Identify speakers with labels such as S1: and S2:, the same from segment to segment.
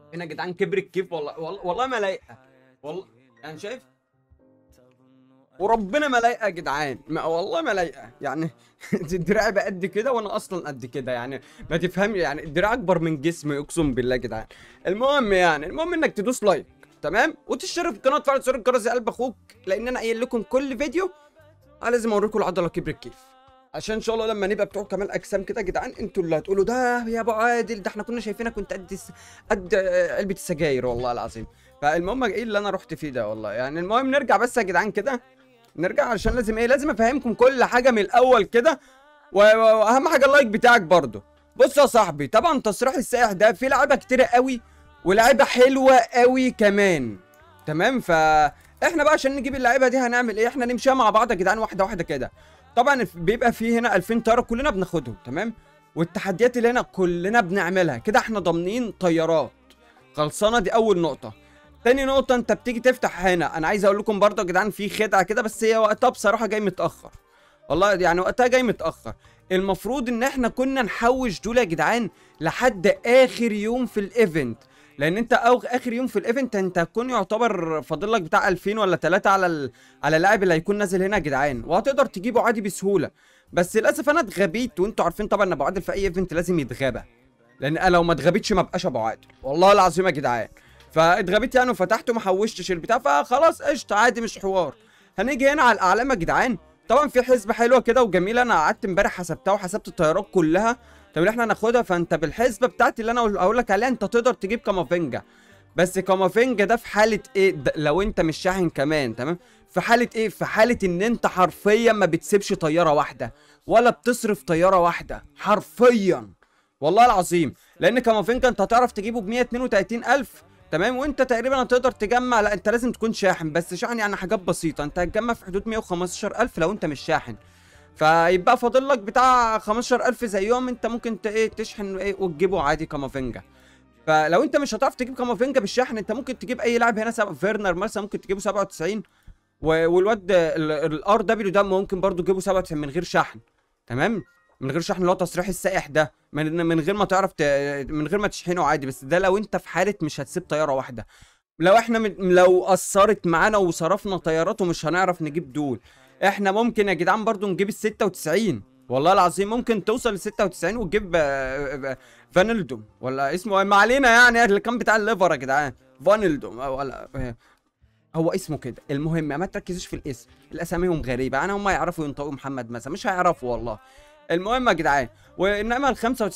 S1: هنا يا جدعان كبر الكيف، والله والله, والله ما لايقه. والله يعني شايف، وربنا ما لايقه يا جدعان، والله ما لايقه يعني. الدراع بقى قد كده وانا اصلا قد كده يعني. ما تفهم يعني، الدراع اكبر من جسمي اقسم بالله يا جدعان. المهم يعني، المهم انك تدوس لايك تمام، وتشترك في القناه وتفعل زر الجرس يا قلب اخوك، لان انا قايل لكم كل فيديو انا لازم اوريكم العضله كبر الكيف، عشان ان شاء الله لما نبقى بتوع كمال اجسام كده يا جدعان انتوا اللي هتقولوا ده يا ابو عادل، ده احنا كنا شايفينك كنت قد علبه السجاير والله العظيم. فالمهم ايه اللي انا رحت فيه ده والله يعني. المهم نرجع بس يا جدعان كده، نرجع عشان لازم ايه، لازم افهمكم كل حاجه من الاول كده. واهم حاجه اللايك بتاعك برضو. بص يا صاحبي، طبعا تصريح السائح ده في لعيبه كتيره قوي، ولعيبه حلوه قوي كمان. تمام، فاحنا بقى عشان نجيب اللعيبه دي هنعمل ايه؟ احنا نمشيها مع بعض يا جدعان واحده واحده كده. طبعا بيبقى فيه هنا 2000 طياره كلنا بناخدهم تمام، والتحديات اللي هنا كلنا بنعملها كده، احنا ضامنين طيارات خلصانه. دي اول نقطه. تاني نقطة، انت بتيجي تفتح هنا، انا عايز اقول لكم برضه يا جدعان في خدعة كده، بس هي وقتها بصراحة جاي متأخر. والله يعني وقتها جاي متأخر. المفروض ان احنا كنا نحوش دول يا جدعان لحد اخر يوم في الايفنت، لان انت اخر يوم في الايفنت انت هتكون يعتبر فاضل لك بتاع 2000 ولا 3 على على اللاعب اللي هيكون نازل هنا يا جدعان، وهتقدر تجيبه عادي بسهولة. بس للاسف انا اتغبيت، وانتوا عارفين طبعا ان ابو عادل في اي ايفنت لازم يتغابى، لان انا لو ما اتغبيتش ما بقاش ابو عادل والله العظيم يا جدعان. فاتغبيت يعني وفتحته ما حوشتش البتاع، فخلاص قشطه عادي مش حوار. هنيجي هنا على الاعلام يا جدعان. طبعا في حسبه حلوه كده وجميله، انا قعدت امبارح حسبتها وحسبت الطيارات كلها. طب اللي احنا هناخدها، فانت بالحسبه بتاعتي اللي انا هقول لك عليها انت تقدر تجيب كامافينجا. بس كامافينجا ده في حاله ايه؟ لو انت مش شاحن كمان تمام. في حاله ايه؟ في حاله ان انت حرفيا ما بتسيبش طياره واحده، ولا بتصرف طياره واحده حرفيا والله العظيم. لان كامافينجا انت هتعرف تجيبه ب 132,000 تمام، وانت تقريبا هتقدر تجمع، لا انت لازم تكون شاحن، بس شاحن يعني حاجات بسيطه، انت هتجمع في حدود 115,000 لو انت مش شاحن. فيبقى فاضل لك بتاع 15,000 زيهم، انت ممكن ايه تشحن ايه وتجيبه عادي كامافينجا. فلو انت مش هتعرف تجيب كامافينجا بالشحن، انت ممكن تجيب اي لاعب هنا فيرنر مثلا ممكن تجيبه 97، والواد الار دبليو ده ممكن برضو تجيبه 97 من غير شحن تمام. من غير شحن اللي هو تصريح السائح ده، من غير ما تعرف من غير ما تشحنه عادي. بس ده لو انت في حاله مش هتسيب طياره واحده. لو احنا لو قصرت معانا وصرفنا طيارات ومش هنعرف نجيب دول، احنا ممكن يا جدعان برضو نجيب ال 96 والله العظيم. ممكن توصل ل 96 وتجيب فانيلدوم ولا اسمه ما علينا يعني، اللي كان بتاع الليفر يا جدعان. فانيلدوم ولا هو اسمه كده. المهم ما تركزوش في الاسم، الاساميهم غريبه، انا هم يعرفوا ينطقوا محمد مثلا مش هيعرفوا والله. المهم يا جدعان، وانما ال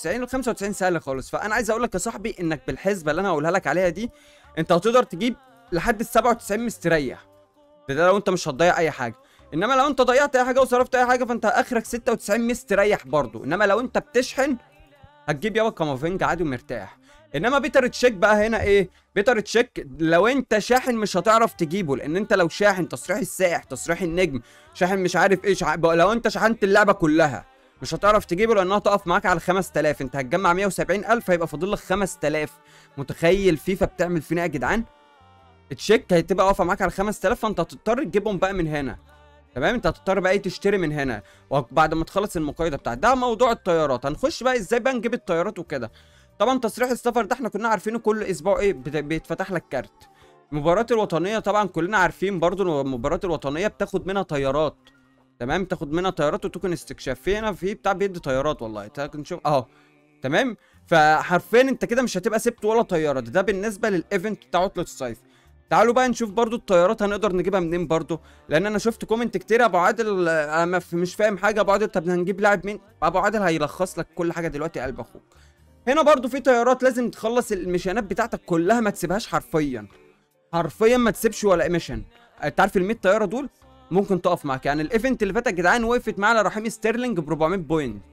S1: 95 سهله خالص. فانا عايز اقول لك يا صاحبي انك بالحسبه اللي انا هقولها لك عليها دي، انت هتقدر تجيب لحد ال 97 مستريح. ده لو انت مش هتضيع اي حاجه. انما لو انت ضيعت اي حاجه وصرفت اي حاجه فانت اخرك 96 مستريح برضو. انما لو انت بتشحن هتجيب يابا كامافينج عادي ومرتاح. انما بيتر تشيك بقى هنا ايه؟ بيتر تشيك لو انت شاحن مش هتعرف تجيبه، لان انت لو شاحن تصريح السائح تصريح النجم شاحن مش عارف ايه لو انت شحنت اللعبه كلها مش هتعرف تجيبه، لانها تقف معاك على 5000. انت هتجمع 170,000 هيبقى فاضل لك 5000. متخيل فيفا بتعمل فينا ايه يا جدعان؟ التشيك هتبقى واقفه معاك على 5000، فانت هتضطر تجيبهم بقى من هنا تمام. انت هتضطر بقى ايه تشتري من هنا، وبعد ما تخلص المقايضه بتاعت ده موضوع الطيارات. هنخش بقى ازاي بقى نجيب الطيارات وكده. طبعا تصريح السفر ده احنا كنا عارفينه كل اسبوع ايه بيتفتح لك كارت. المباريات الوطنيه طبعا كلنا عارفين برضو ان المباريات الوطنيه بتاخد منها طيارات تمام، تاخد منها طيارات وتوكن استكشاف. في هنا في بتاع بيدي طيارات والله نشوف اهو تمام. فحرفيا انت كده مش هتبقى سبت ولا طياره. ده بالنسبه للايفنت بتاع عطله الصيف. تعالوا بقى نشوف برضو الطيارات هنقدر نجيبها منين برضو، لان انا شفت كومنت كتير ابو عادل انا مش فاهم حاجه. ابو عادل طب هنجيب لاعب مين؟ ابو عادل هيلخص لك كل حاجه دلوقتي يا قلب اخوك. هنا برضو في طيارات لازم تخلص المشينات بتاعتك كلها، ما تسيبهاش حرفيا. حرفيا ما تسيبش ولا ميشن. انت عارف ال 100 طياره دول ممكن تقف معاك. يعني الايفنت اللي فات يا جدعان وقفت معانا رحيم ستيرلينج ب 400 بوينت.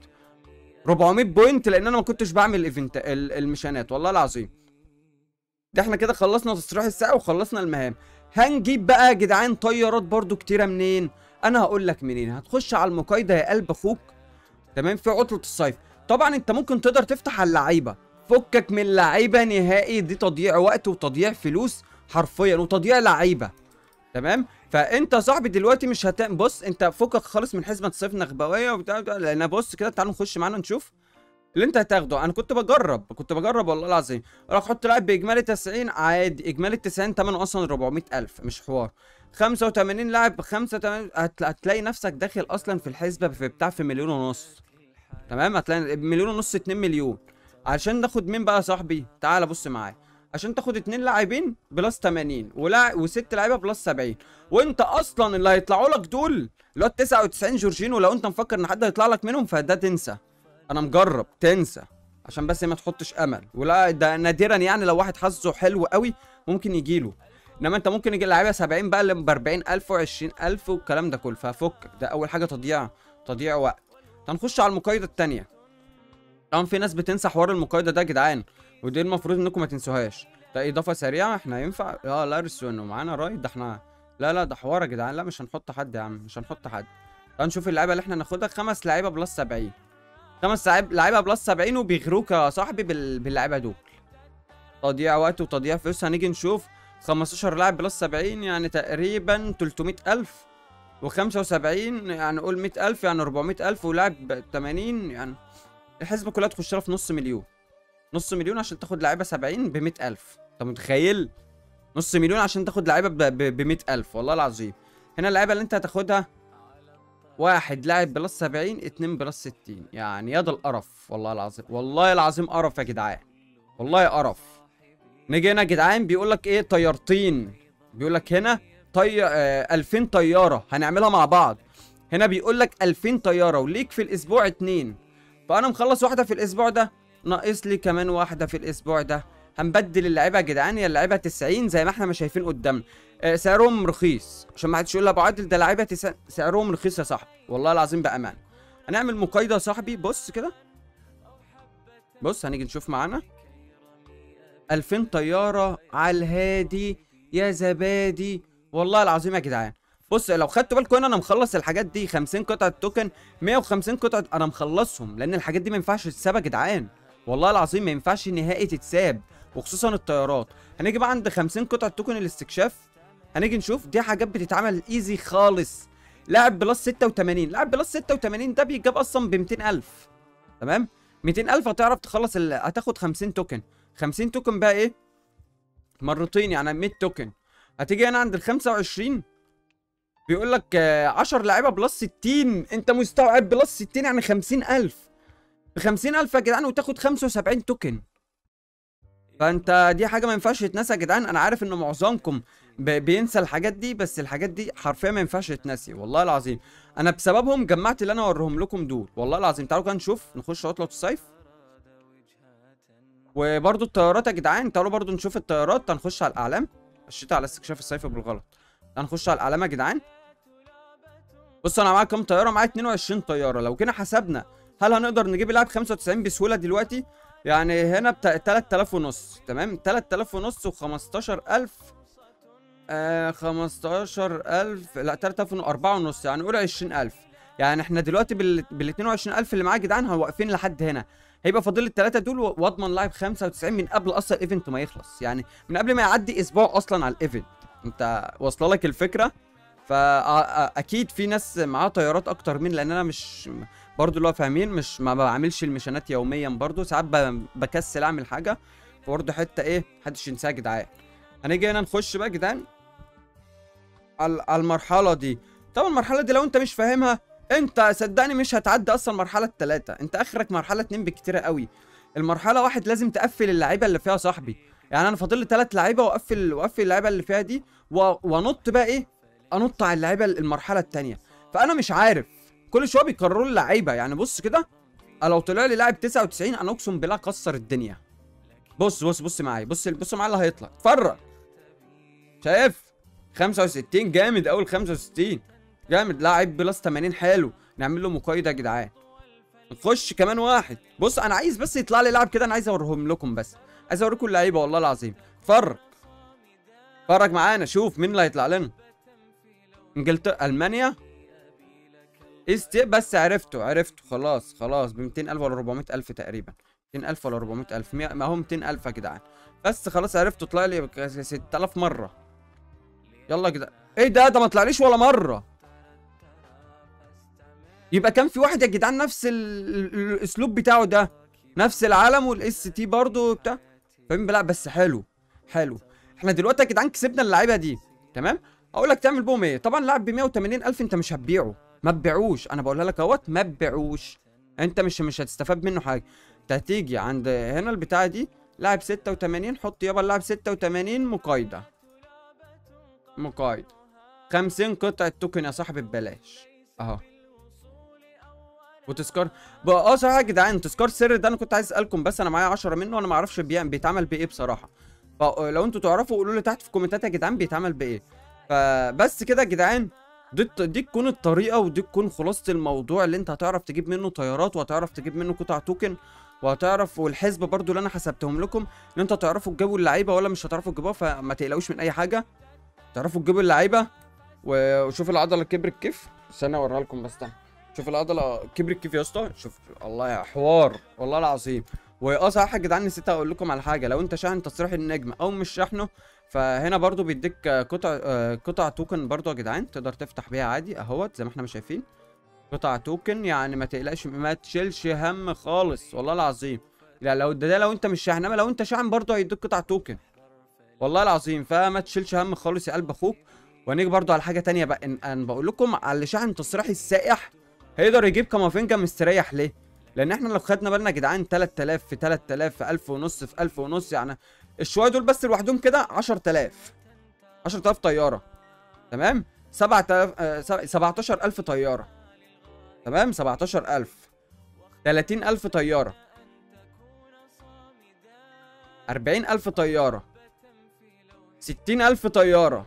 S1: 400 بوينت لان انا ما كنتش بعمل ايفنت المشانات والله العظيم. ده احنا كده خلصنا تصريح الساعه وخلصنا المهام. هنجيب بقى يا جدعان طيارات برضو كتيره منين؟ انا هقول لك منين. هتخش على المقايضه يا قلب اخوك تمام في عطله الصيف. طبعا انت ممكن تقدر تفتح على اللعيبه، فكك من اللعيبه نهائي، دي تضييع وقت وتضييع فلوس حرفيا وتضييع لعيبه تمام. فانت يا صاحبي دلوقتي مش بص انت فكك خالص من حسبه الصيف نخبويه وبتاع لان بص كده تعالوا نخش معانا نشوف. اللي انت هتاخده. انا كنت بجرب والله العظيم. اروح احط لاعب باجمالي 90 عادي، اجمالي 90 ثمنه اصلا 400,000 مش حوار. 85 لاعب ب 85 هتلاقي نفسك داخل اصلا في الحسبه في بتاع في مليون ونص. تمام، هتلاقي مليون ونص 2 مليون. عشان ناخد مين بقى يا صاحبي؟ تعال بص معايا. عشان تاخد 2 لاعبين بلس 80 وست لعيبه بلس 70، وانت اصلا اللي هيطلعوا لك دول اللي هو 99 جورجينو، لو انت مفكر ان حد هيطلع لك منهم فده تنسى. انا مجرب، تنسى. عشان بس ما تحطش امل، ولا ده نادرا يعني لو واحد حظه حلو قوي ممكن يجيله. انما انت ممكن يجي لعيبه 70 بقى اللي ب 40,000 و20,000 والكلام ده كله، ففكك. ده اول حاجه تضييع وقت. هنخش على المقايضه الثانيه. طبعا في ناس بتنسى حوار المقايضه ده يا جدعان، ودي المفروض انكم ما تنسوهاش. ده اضافه سريعه، احنا ينفع لا رسون ومعانا رايد، ده احنا لا ده حوار يا جدعان. لا مش هنحط حد يا عم، مش هنحط حد. تعال نشوف اللعيبه اللي احنا ناخدها. 5 لعيبه بلس 70، 5 لعيبه بلس 70 وبيغروك يا صاحبي باللعيبه دول. تضييع وقت وتضييع فلوس. هنيجي نشوف 15 لاعب بلس 70 يعني تقريبا 300,000، و75 يعني قول 100,000 يعني 400,000، ولاعب 80 يعني الحسبه كلها تخش لها في نص مليون. نص مليون عشان تاخد لعيبه 70 ب 100,000. انت متخيل؟ نص مليون عشان تاخد لعيبه ب 100,000 والله العظيم. هنا اللعيبه اللي انت هتاخدها: 1 لاعب بلس 70، 2 بلس 60. يعني يا ده القرف والله العظيم، والله العظيم قرف يا جدعان، والله قرف. نيجي هنا يا جدعان بيقول لك ايه؟ طيارتين. بيقول لك هنا 2000 طياره هنعملها مع بعض. هنا بيقول لك 2000 طياره وليك في الاسبوع 2. فانا مخلص واحده في الاسبوع ده، ناقص لي كمان واحده في الاسبوع ده. هنبدل اللعيبه يا جدعان. هي اللعيبه 90 زي ما احنا ما شايفين قدامنا. سعرهم رخيص عشان ما حدش يقول لي ابو عادل ده لعيبه 90. سعرهم رخيص يا صاحبي والله العظيم بامان. هنعمل مقايضه يا صاحبي. بص كده، بص هنيجي نشوف معانا 2000 طياره على الهادي يا زبادي والله العظيم يا جدعان. بص لو خدتوا بالكم هنا انا مخلص الحاجات دي. 50 قطعه توكن، 150 قطعه انا مخلصهم، لان الحاجات دي ما ينفعش تتساب يا جدعان، والله العظيم ما ينفعش نهائي تتساب، وخصوصا الطيارات. هنيجي بقى عند 50 قطعه توكن الاستكشاف. هنيجي نشوف دي حاجات بتتعمل ايزي خالص. لاعب بلس 86، لاعب بلس 86 ده بيجاب اصلا ب 200,000. تمام، 200,000 هتعرف تخلص هتاخد 50 توكن. 50 توكن بقى ايه؟ مرتين يعني 100 توكن. هتيجي هنا عند ال 25 بيقول لك 10 لعيبه بلس 60. انت مستوعب؟ بلس 60 يعني 50,000. ب 50,000 يا جدعان وتاخد 75 توكن. فانت دي حاجه ما ينفعش تتنسى يا جدعان. انا عارف ان معظمكم بينسى الحاجات دي، بس الحاجات دي حرفيا ما ينفعش تتنسي والله العظيم. انا بسببهم جمعت اللي انا اوريهم لكم دول والله العظيم. تعالوا كده نشوف، نخش عطله الصيف. وبرده الطيارات يا جدعان، تعالوا برده نشوف الطيارات. هنخش على الاعلام. خشيت على استكشاف الصيف بالغلط. هنخش على الاعلام يا جدعان. بص انا معايا كام طياره؟ معايا 22 طياره. لو كنا حسبنا هل هنقدر نجيب لاعب 95 بسهوله دلوقتي؟ يعني هنا بتاع 3000 ونص. تمام، 3000 ونص و15000. 15,000 لا 3000 4 ونص، يعني قول 20,000. يعني احنا دلوقتي بال 22,000 اللي معايا يا جدعان واقفين لحد هنا. هيبقى فاضل الثلاثه دول واضمن لاعب 95 من قبل اصلا الايفنت ما يخلص، يعني من قبل ما يعدي اسبوع اصلا على الايفنت. انت واصله لك الفكره؟ فاكيد في ناس معاها طيارات اكتر من، لان انا مش برضو اللي هو فاهمين، مش ما بعملش المشانات يوميا، برضو ساعات بكسل اعمل حاجه. فبرضو حته ايه محدش ينساها يا جدعان. هنيجي هنا نخش بقى يا جدعان على المرحله دي. طبعا المرحله دي لو انت مش فاهمها انت صدقني مش هتعدي اصلا مرحله الثلاثه. انت اخرك مرحله 2 بكتير قوي. المرحله 1 لازم تقفل اللعيبه اللي فيها صاحبي. يعني انا فاضل لي 3 لعيبه واقفل اللعيبه اللي فيها دي وانط بقى ايه، انط على اللعيبه المرحله الثانيه. فانا مش عارف، كل شويه بيكرروا لي لعيبه. يعني بص كده، انا لو طلع لي لاعب 99 انا اقسم بالله اكسر الدنيا. بص معايا، بص معايا اللي هيطلع. اتفرج، شايف 65 جامد اول 65 جامد. لاعب بلس 80 حلو. نعمل له مقايضه يا جدعان. نخش كمان واحد. بص انا عايز بس يطلع لي لاعب كده، انا عايز اوريهم لكم، بس عايز اوريكم اللعيبه والله العظيم. اتفرج معانا، شوف مين اللي هيطلع لنا. انجلترا، المانيا، بس عرفته خلاص ب 200,000 ولا 400,000 تقريبا. 200,000 ولا 400,000 ما هو 200,000 يا جدعان. بس خلاص عرفته، طلع لي 6000 مره. يلا يا جدعان. ايه ده ما طلعليش ولا مره. يبقى كان في واحد يا جدعان نفس الاسلوب بتاعه ده، نفس العلم والاس تي برضه وبتاع، فاهم؟ لا بس حلو حلو. احنا دلوقتي يا جدعان كسبنا اللعيبه دي، تمام. اقول لك تعمل بهم ايه؟ طبعا لاعب ب 180,000 انت مش هتبيعه، ما تبيعوش، انا بقولها لك اهوت، ما تبيعوش، انت مش هتستفاد منه حاجه. انت هتيجي عند هنا البتاعه دي، لاعب 86، حط يابا اللاعب 86 مقايضه، مقايضه 50 قطعه توكن يا صاحبي ببلاش اهو. وتذكار بقى صراحه يا جدعان، تذكار سر ده انا كنت عايز اسالكم، بس انا معايا 10 منه وانا ما اعرفش بيتعمل بايه بصراحه. فلو انتوا تعرفوا قولوا لي تحت في الكومنتات يا جدعان بيتعمل بايه. فبس كده يا جدعان، دي تكون الطريقه، ودي تكون خلاصه الموضوع، اللي انت هتعرف تجيب منه طيارات، وهتعرف تجيب منه قطع توكن، وهتعرف، والحسبه برضو اللي انا حسبتهم لكم ان انتوا هتعرفوا تجيبوا اللعيبه ولا مش هتعرفوا تجيبوها، فما تقلقوش من اي حاجه، تعرفوا تجيبوا اللعيبه. وشوف العضله كبرت كيف، استنى اوريها لكم بس ده. شوف العضله كبرت كيف يا اسطى، شوف الله يا حوار والله العظيم. صح يا جدعان، نسيت اقول لكم على حاجه، لو انت شاحن تصريح النجم او مش شاحنه، فهنا برضو بيديك قطع توكن برضو يا جدعان، تقدر تفتح بيها عادي اهوت زي ما احنا ما شايفين، قطع توكن يعني، ما تقلقش، ما تشيلش هم خالص والله العظيم. لا لو ده لو انت مش شاحن، انما لو انت شاحن برضو هيديك قطع توكن والله العظيم، فما تشيلش هم خالص يا قلب اخوك. وهنيجي برضو على حاجه تانية بقى، ان انا بقول لكم على اللي شاحن تصريحي السائح هيقدر يجيب كامافينجا مستريح ليه؟ لان احنا لو خدنا بالنا يا جدعان 3000 في 3000 في 1000 ونص في 1000 ونص، يعني الشويه دول بس لوحدهم كده 10000 طياره، تمام. 7000 17000 طياره، تمام. 17000 30000 طياره، 40000 طياره، 60000 طياره،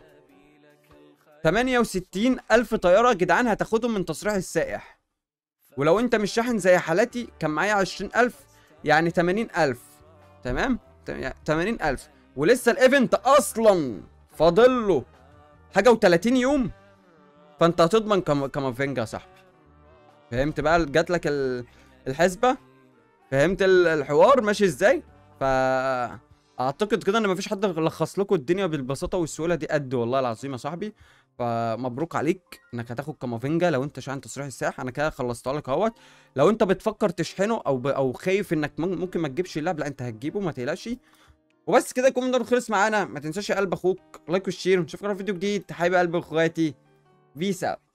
S1: 68000 طياره يا جدعان هتاخدهم من تصريح السائح. ولو انت مش شاحن زي حالاتي كان معايا 20000، يعني 80000، تمام. 80000 ولسه الايفنت اصلا فاضل له حاجه و30 يوم، فانت هتضمن كامافينجا يا صاحبي. فهمت بقى؟ جات لك الحسبه، فهمت الحوار ماشي ازاي؟ اعتقد كده ان مفيش حد لخص لكم الدنيا بالبساطه والسهوله دي قد والله العظيم يا صاحبي. فمبروك عليك انك هتاخد كامافينجا لو انت شاحن تصريح الساح، انا كده خلصتها لك اهوت. لو انت بتفكر تشحنه او خايف انك ممكن ما تجيبش اللعب، لا انت هتجيبه ما تقلقش. وبس كده يكون الفيديو خلص معانا. ما تنساش يا قلب اخوك لايك وشير، ونشوفكم في فيديو جديد. حبايب قلب اخواتي، بيس اوت.